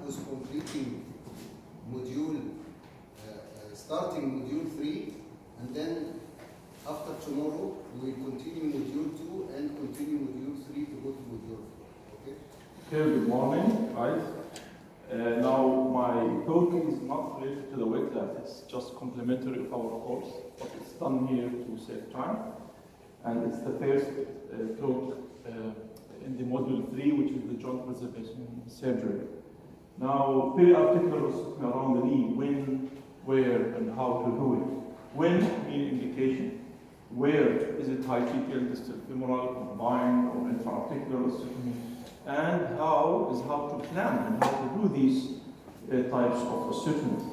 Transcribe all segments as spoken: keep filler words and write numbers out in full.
who's completing module, uh, uh, starting module three, and then after tomorrow we will continue module two and continue module three to go to module four. Okay? Okay, good morning, guys. Uh, now, my talk is not related to the wet lab, it's just complementary of our course, but it's done here to save time. And it's the first uh, talk uh, in the module three, which is the joint preservation surgery. Now, periarticular osteotomy around the knee, when, where, and how to do it. When, mean indication. Where, is it high tibial, distal femoral, combined, or intra-articular osteotomy? And how is how to plan and how to do these uh, types of osteotomy.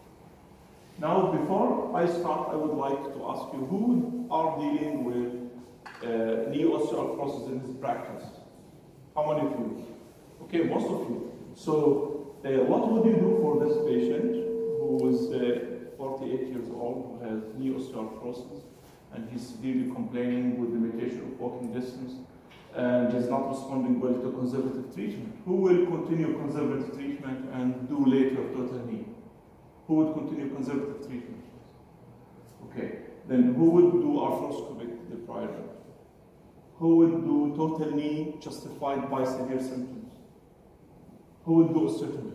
Now, before I start, I would like to ask you who are dealing with uh, knee osteoarthrosis in this practice? How many of you? Okay, most of you. So, uh, what would you do for this patient who is uh, forty-eight years old, who has knee osteoarthrosis, and he's severely complaining with limitation of walking distance, and is not responding well to conservative treatment? Who will continue conservative treatment and do later total knee? Who would continue conservative treatment? Okay, then who would do arthroscopic debridement? Who would do total knee justified by severe symptoms? Who would do osteotomy?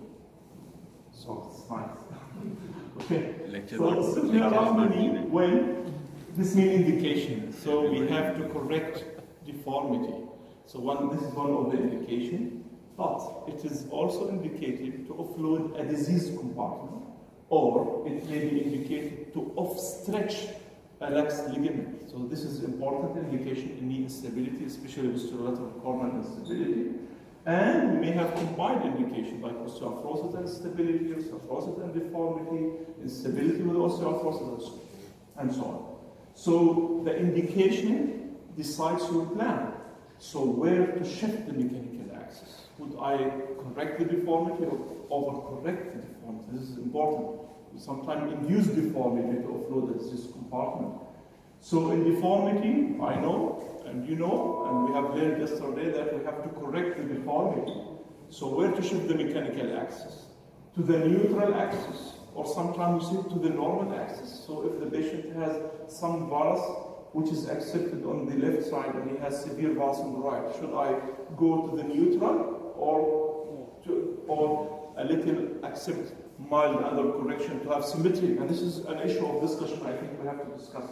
So it's nice. Okay, so osteotomy around the knee when this mean indication. So we have to correct deformity. So one, this is one of the indications, but it is also indicated to offload a diseased compartment, or it may be indicated to off-stretch a lax ligament. So this is important indication in knee instability, especially with posterolateral corner instability. And we may have combined indication like osteoarthrosis and stability, osteoarthrosis and deformity, instability with osteoarthrosis, and so on. So the indication decides your plan. So where to shift the mechanical axis? Would I correct the deformity or overcorrect the deformity? This is important. We sometimes induce deformity to offload this compartment. So in deformity, I know, and you know, and we have learned yesterday that we have to correct the deformity. So where to shift the mechanical axis? To the neutral axis, or sometimes we see to the normal axis. So if the patient has some varus which is accepted on the left side and he has severe varus on the right, should I go to the neutral or to, or a little accept mild under correction to have symmetry? And this is an issue of discussion I think we have to discuss.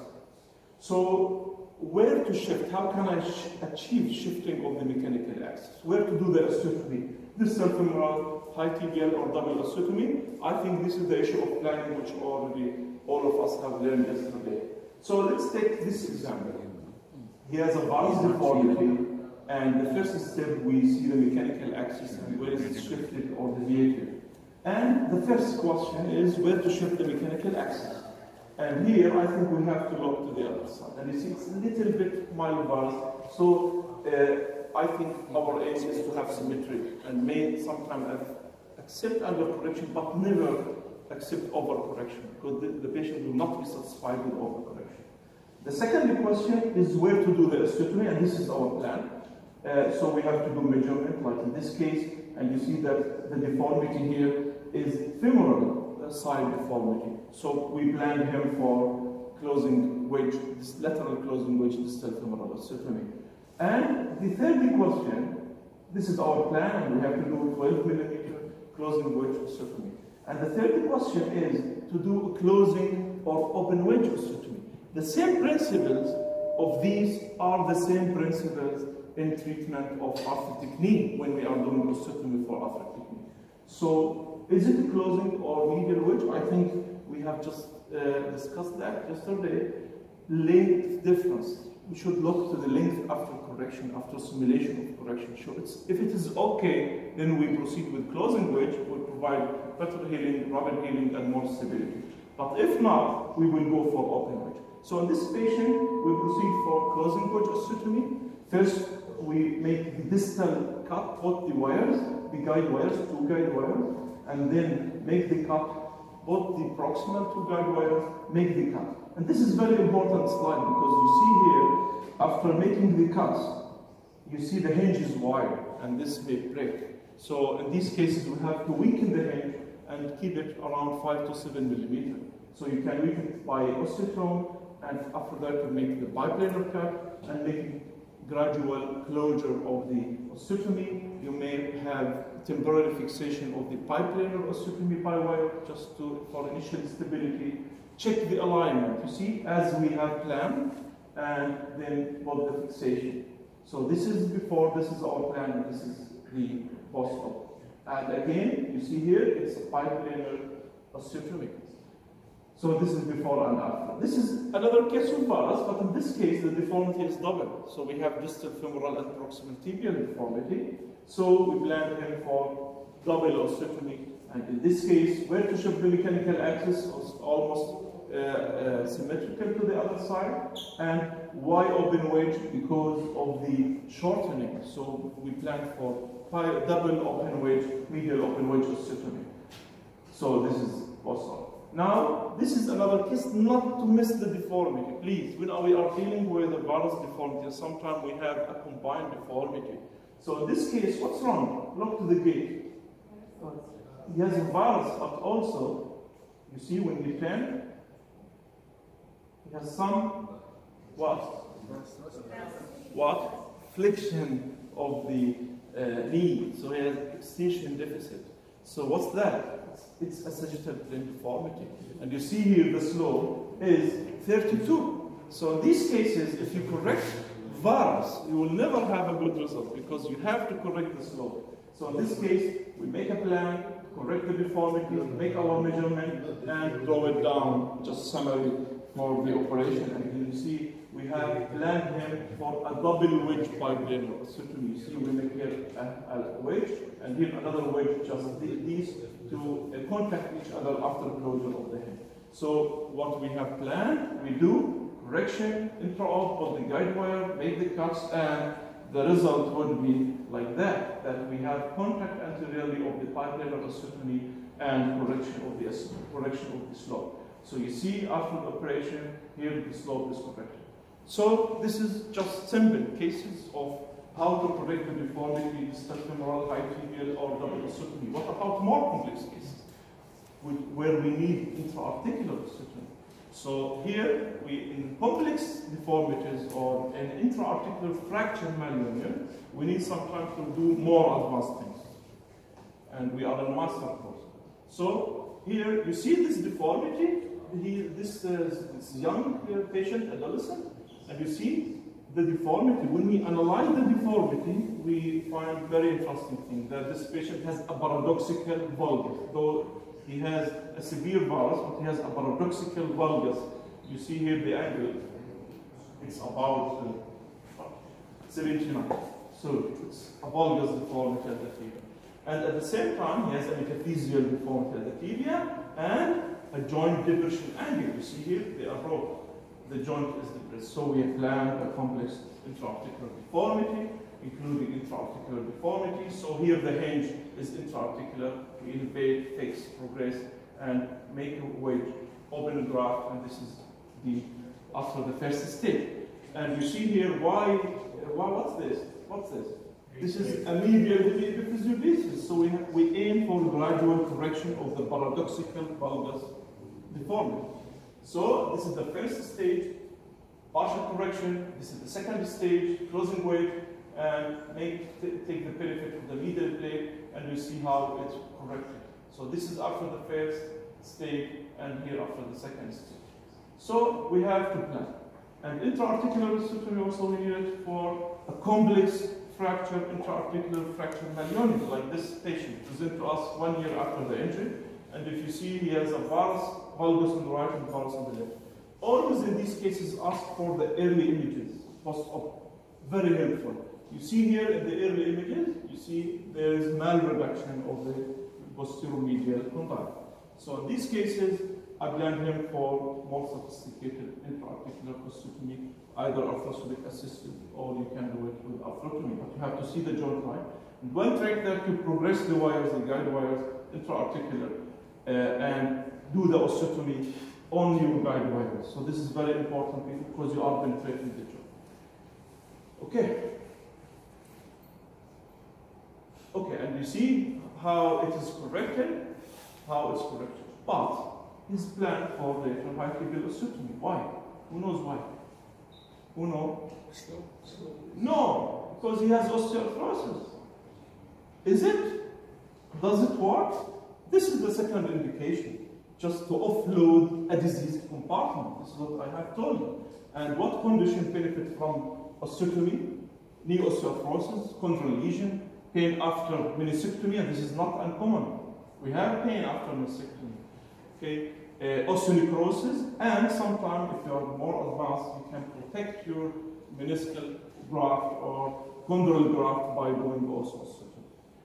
So where to shift? How can I sh achieve shifting of the mechanical axis? Where to do the osteotomy? Distal femoral, high tibial, or double osteotomy? I think this is the issue of planning which already all of us have learned yesterday. So let's take this example. He has a varus deformity, and the first step we see the mechanical axis and where is it shifted or deviated. And the first question is where to shift the mechanical axis. And here I think we have to look to the other side. And you see it's a little bit mild varus. So uh, I think our aim is to have symmetry and may sometimes accept under correction but never accept overcorrection, because the, the patient will not be satisfied with overcorrection. The second question is where to do the osteotomy, and this is our plan. Uh, so we have to do measurement, like in this case, and you see that the deformity here is femoral side deformity. So we plan him for closing wedge, this lateral closing wedge distal femoral osteotomy. And the third question, this is our plan, and we have to do twelve millimeter closing wedge osteotomy. And the third question is to do a closing or open wedge osteotomy. The same principles of these are the same principles in treatment of arthritic knee when we are doing osteotomy for arthritic knee. So is it a closing or medial wedge? I think we have just uh, discussed that yesterday. Length difference. We should look to the length after correction, after simulation of correction. So it's, if it is okay, then we proceed with closing wedge. We provide better healing, rapid healing, and more stability. But if not, we will go for open wedge. So in this patient, we proceed for closing wedge osteotomy. First, we make the distal cut, put the wires, the guide wires, two guide wires, and then make the cut, put the proximal two guide wires, make the cut. And this is very important slide because you see here, after making the cuts, you see the hinge is wide, and this may break. So in these cases, we have to weaken the hinge and keep it around five to seven millimeter. So you can weaken it by osteotome, and after that you make the biplanar cut and make gradual closure of the osteotomy. You may have temporary fixation of the biplanar osteotomy by wire just to for initial stability. Check the alignment, you see, as we have planned, and then put the fixation. So this is before, this is our plan, and this is the post-op. And again, you see here, it's a biplanar osteotomy. So this is before and after. This is another case of varus, but in this case, the deformity is double. So we have distal femoral and proximal tibial deformity. So we plan him for double osteotomy. And in this case, where to shift the mechanical axis was almost uh, uh, symmetrical to the other side. And why open wedge? Because of the shortening. So we plan for double open wedge, medial open wedge osteotomy. So this is possible. Now, this is another case not to miss the deformity. Please, when we are dealing with a varus deformity, sometimes we have a combined deformity. So in this case, what's wrong? Look to the gate. He has a varus, but also, you see when you turn, he has some, what? What? Flexion of the uh, knee. So he has extension deficit. So what's that? It's a sagittal plane deformity. And you see here the slope is thirty-two. So in these cases, if you correct varus, you will never have a good result because you have to correct the slope. So in this case, we make a plan, correct the deformity, make our measurement, and draw it down, just summary for the operation. And you see, we have planned him for a double wedge biplanar osteotomy. You see, we make here a, a wedge, and here another wedge, just these to uh, contact each other after closure of the hinge. So what we have planned, we do correction, intra-op of the guide wire, make the cuts, and the result would be like that, that we have contact anteriorly of the biplanar osteotomy and correction of the correction of the slope. So you see after the operation, here the slope is corrected. So this is just simple cases of how to correct the deformity, distal femoral, high tibial, or double osteotomy. What about more complex cases, where we need intra-articular osteotomy? So here, we in complex deformities or an intra-articular fracture malunion, we need sometimes to do more advanced things. And we are in master course. So here, you see this deformity, he, this, uh, this young uh, patient, adolescent, and you see the deformity. When we analyze the deformity, we find very interesting thing that this patient has a paradoxical valgus. Though he has a severe varus, but he has a paradoxical valgus. You see here the angle. It's about uh, seventy-nine. So it's a valgus deformity at the tibia. And at the same time, he has a metaphyseal deformity at the tibia and a joint depression angle. You see here, they are wrong. The joint is depressed. So we have planned a complex intra-articular deformity, including intra-articular deformity. So here the hinge is intra-articular. We invade, fix, progress, and make a wedge, open a graft, and this is the after the first stage. And you see here why, why what's this? What's this? This is a medial epiphysiodesis. So we, have, we aim for gradual correction of the paradoxical valgus deformity. So this is the first stage, partial correction. This is the second stage, closing wedge, and make, take the benefit of the medial plate, and you see how it's corrected. So this is after the first stage, and here after the second stage. So we have to plan. And intra-articular osteotomy also we need it for a complex fracture, intra-articular fracture malunion, like this patient presented to us one year after the injury. And if you see, he has a varus, valgus on the right and varus on the left. Always in these cases ask for the early images, post-op. Very helpful. You see here in the early images, you see there is malreduction of the posteromedial condyle. So in these cases, I plan him for more sophisticated intra-articular osteotomy, either arthroscopic assisted or you can do it with arthrotomy. But you have to see the joint line. And one trick that to progress the wires, the guide wires, intra-articular, uh, and do the osteotomy on your guide wires. So this is very important because you are penetrating the joint. Okay. Okay, and you see how it is corrected, how it's corrected. But he's planned for later high tibial osteotomy. Why? Who knows why? Who knows? No, because he has osteoarthrosis. Is it? Does it work? This is the second indication, just to offload a diseased compartment. This is what I have told you. And what condition benefit from osteotomy? Knee osteoarthrosis, chondral lesion, pain after meniscectomy, and this is not uncommon. We have pain after meniscectomy. Okay, uh, osteonecrosis, and sometimes if you are more advanced, you can protect your meniscal graft or chondral graft by doing also osteotomy.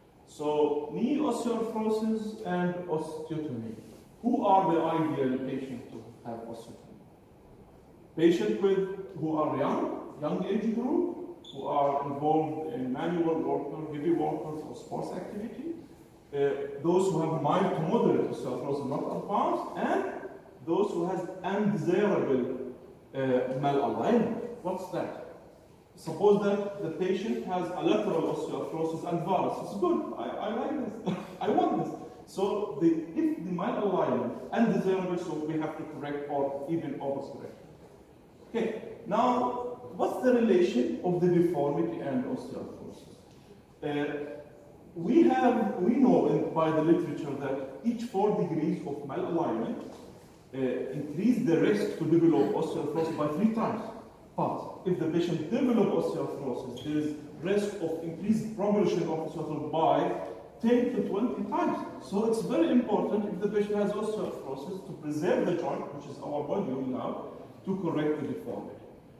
So, knee osteoarthrosis and osteotomy. Who are the ideal patients to have osteotomy? Patients with who are young, young age group, who are involved in manual worker, heavy workers, or sports activity. Uh, those who have mild to moderate osteoarthrosis, not advanced, and those who have undesirable uh, malalignment. What's that? Suppose that the patient has a lateral osteoarthrosis and varus. It's good. I, I like this. I want this. So the, if the malalignment undesirable, so we have to correct or even overcorrect. Okay. Now, what's the relation of the deformity and osteoarthrosis? Uh, we have, we know in, by the literature that each four degrees of malalignment uh, increase the risk to develop osteoarthrosis by three times. But if the patient develops osteoarthrosis, there is risk of increased progression of osteoarthrosis by ten to twenty times. So it's very important if the patient has osteoarthrosis to preserve the joint, which is our module now, to correct the deformity.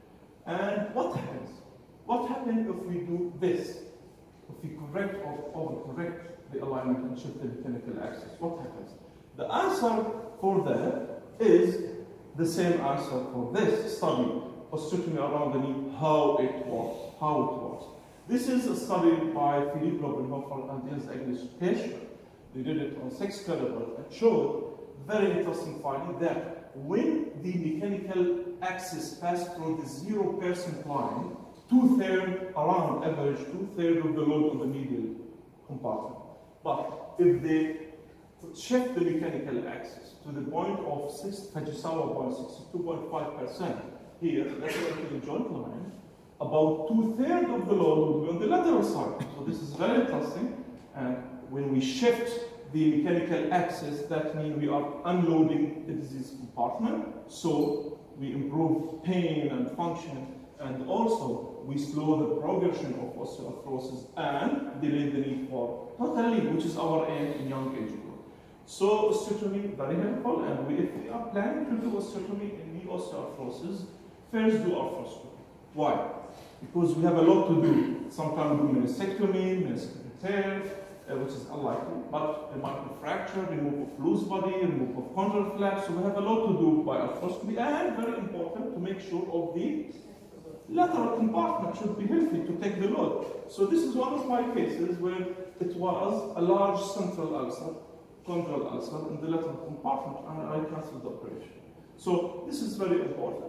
And what happens? What happens if we do this? If we correct or overcorrect the alignment and shift the mechanical axis, what happens? The answer for that is the same answer for this study, osteotomy around the knee, how it works, how it works. This is a study by Philippe Lobenhofer and Jens English Pescher. They did it on six calibers and showed very interesting finding that when the mechanical axis passes through the zero percent line, two-thirds, around average, two-thirds of the load on the medial compartment. But if they shift the mechanical axis to the point of Fujisawa point, sixty-two point five percent here, lateral to the joint line, about two-thirds of the load will be on the lateral side. So this is very interesting. And when we shift the mechanical axis, that means we are unloading the disease compartment. So we improve pain and function, and also we slow the progression of osteoarthrosis and delay the need for totally, which is our aim in young age group. So osteotomy very helpful, and we, if we are planning to do osteotomy in knee osteoarthrosis, first do arthroscopy. Why? Because we have a lot to do. Sometimes we do meniscectomy, meniscal repair, uh, which is unlikely, but a microfracture, remove of loose body, remove of chondral flaps. So we have a lot to do by arthroscopy, and very important to make sure of the lateral compartment should be healthy to take the load. So this is one of my cases where it was a large central ulcer, chondral ulcer in the lateral compartment, and I cancelled the operation. So this is very important.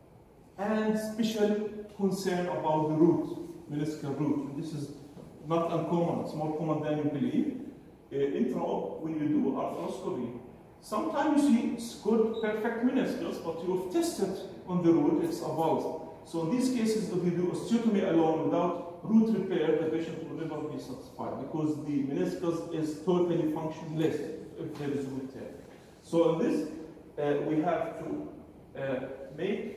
And special concern about the root, meniscal root. And this is not uncommon, it's more common than you believe. Uh, intraop, when you do arthroscopy, sometimes you see it's good, perfect meniscus, but you've tested on the root, it's a valve. So in these cases, if you do osteotomy alone without root repair, the patient will never be satisfied because the meniscus is totally functionless if there is root tear. So in this, uh, we have to uh, make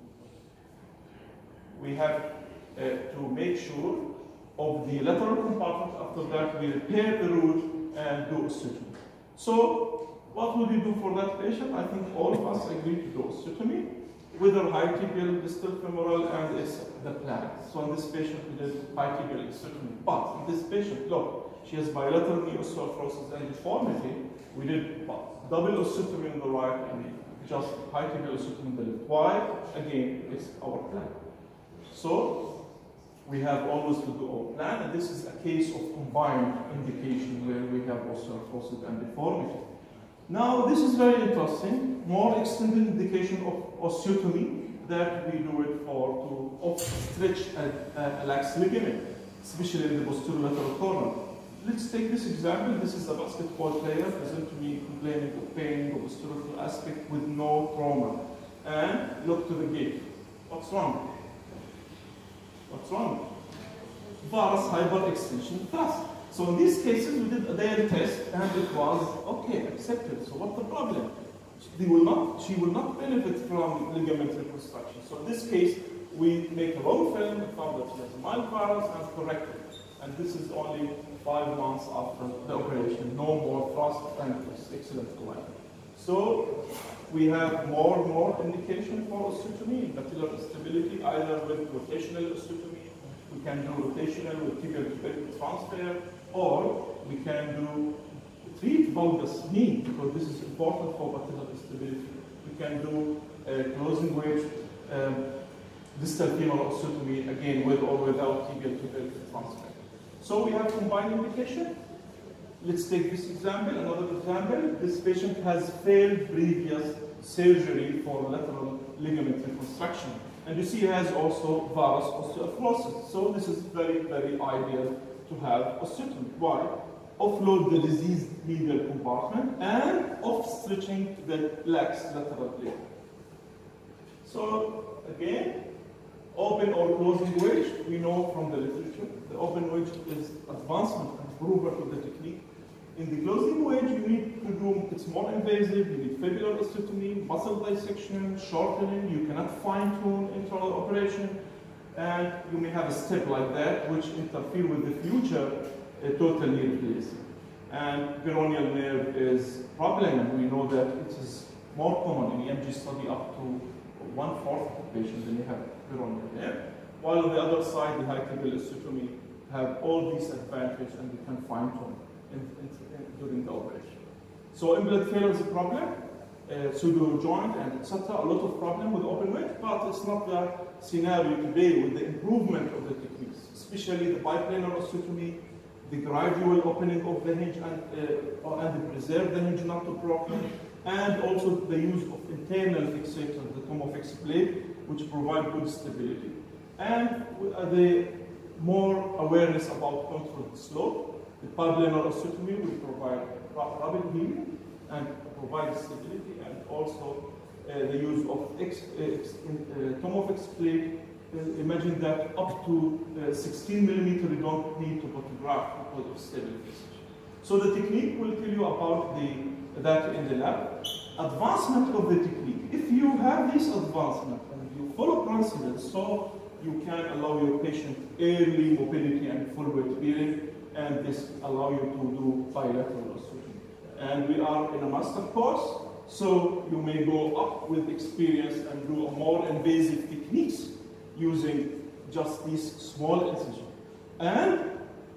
we have uh, to make sure of the lateral compartment. After that, we repair the root and do osteotomy. So what would we do for that patient? I think all of us agree to do osteotomy, whether high tibial, distal femoral, and it's the plan. So in this patient, we did high tibial osteotomy. But in this patient, look, she has bilateral knee osteoarthrosis and deformity. We did double osteotomy on the right and just high tibial osteotomy on the left. Why? Again, it's our plan. So we have always to do our plan, and this is a case of combined indication where we have osteoarthrosis and deformity. Now, this is very interesting, more extended indication of osteotomy that we do it for to stretch a, a lax ligament, especially in the posterolateral corner. let's take this example. This is a basketball player present to me complaining of pain, of historical aspect with no trauma. And look to the gate. What's wrong? What's wrong? Varus hyperextension thrust. So in these cases, we did a daily test and it was okay, accepted. So what's the problem? They will not, she will not benefit from ligament reconstruction. So in this case, we make a long film, found that she has a mild varus and correct it. And this is only five months after the operation. No more thrust and it's excellent alignment. So we have more and more indication for osteotomy, patellar stability, either with rotational osteotomy, we can do rotational with tibial to pelvic transfer, or we can do treat valgus knee, because this is important for patellar stability. We can do uh, closing wedge, um, distal femoral osteotomy, again with or without tibial to pelvic transfer. So we have combined indication. Let's take this example, another example. This patient has failed previous surgery for lateral ligament reconstruction. And you see he has also varus osteoporosis. So this is very, very ideal to have osteotomy. Why? Offload the diseased medial compartment and off stretching the lax lateral plate. So again, open or closing wedge, we know from the literature, the open wedge is advancement and improvement of the technique. In the closing wedge, you need to do, it's more invasive, you need fibular osteotomy, muscle dissection, shortening, you cannot fine-tune internal operation, and you may have a step like that which interfere with the future uh, total knee replacement. And peroneal nerve is problem, and we know that it is more common in E M G study up to one-fourth of the patient than you have peroneal nerve, while on the other side, the high tibial osteotomy have all these advantages and we can fine-tune in, in, in, during the operation. So implant failure is a problem, uh, pseudo joint and et cetera. A lot of problem with open wedge, but it's not the scenario today with the improvement of the techniques, especially the biplanar osteotomy, the gradual opening of the hinge and, uh, and preserve the hinge not to broken, and also the use of internal fixator, the Tomofix plate, which provide good stability. And uh, the more awareness about controlled slope, the biplanar osteotomy will provide rapid healing and provide stability, and also uh, the use of ex, ex, uh, Tomofix plate. Uh, imagine that up to uh, sixteen millimeter you don't need to put a graft because of stability. So the technique will tell you about the, that in the lab. Advancement of the technique. If you have this advancement and you follow principles, so you can allow your patient early mobility and full weight bearing, and this allow you to do bilateral osteotomy. And we are in a master course, so you may go up with experience and do more invasive techniques using just these small incisions. And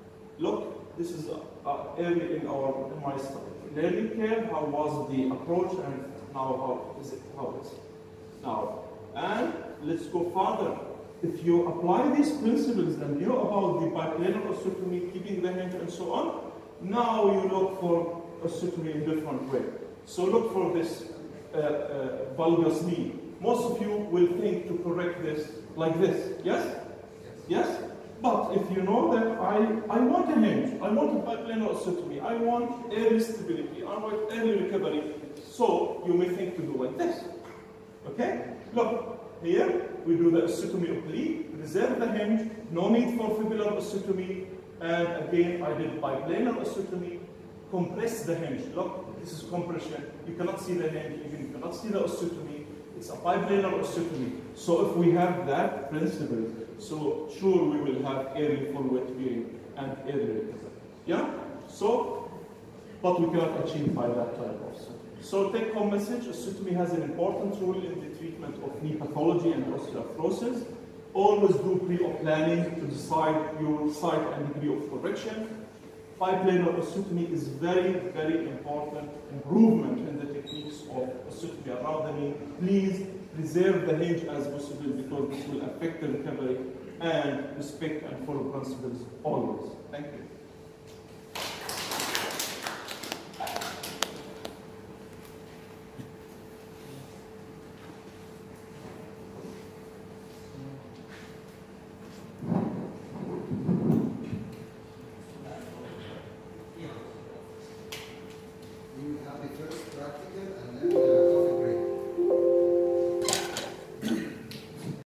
look, this is uh, uh, early in our in my study. In early care, how was the approach, and now how is it? How is it now? And let's go further. If you apply these principles and you know about the biplanar osteotomy, keeping the hinge and so on, now you look for osteotomy in a different way. So look for this uh, uh, valgus knee. Most of you will think to correct this like this, yes? Yes? Yes? But if you know that I, I want a hinge, I want a biplanar osteotomy, I want early stability, I want early recovery, so you may think to do like this. Okay? Look. Here, we do the osteotomy oblique, reserve the hinge, no need for fibular osteotomy, and again, I did biplanar osteotomy, compress the hinge. Look, this is compression. You cannot see the hinge, even you cannot see the osteotomy. It's a biplanar osteotomy. So if we have that principle, so sure we will have early full weight bearing and early recovery. Yeah? So, but we cannot achieve by that type of osteotomy. So take home message, osteotomy has an important role in the treatment of knee pathology and osteoarthrosis. Always do pre-op planning to decide your site and degree of correction. Biplanar osteotomy is very, very important improvement in the techniques of osteotomy around the knee. Please preserve the hinge as possible because this will affect the recovery, and respect and follow principles always. Thank you. will have the first practical and then